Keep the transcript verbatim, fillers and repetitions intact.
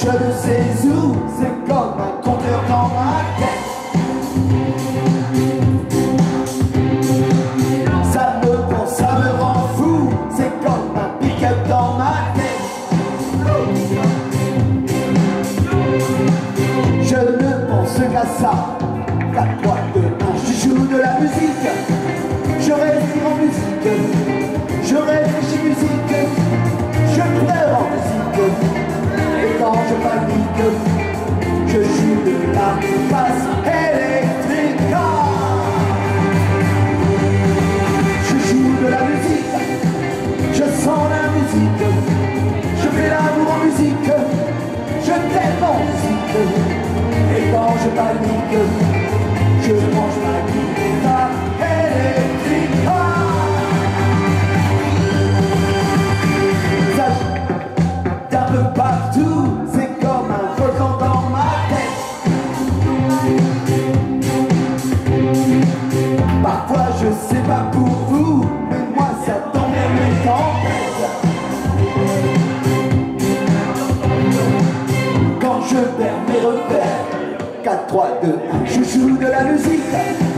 je ne sais où, c'est comme un compteur dans ma tête. Ça me prend, ça me rend fou, c'est comme un pick-up dans ma tête. Je ne pense qu'à ça, quatre, trois, deux, un, je joue de la musique, je respire en musique, je réfléchis musique, je pleure en musique, et quand je panique, je joue de la basse électrique. Je joue de la musique, je sens la musique, je fais l'amour en musique, je t'aime en musique, et quand je panique, je mange ma guitare électrique. Ça d'un peu partout, c'est comme un volcan dans ma tête. Parfois je sais pas pour vous, mais moi ça t'emmerde les tempêtes. Quand je perds mes repères, quatre, trois, deux, un, je joue de la musique.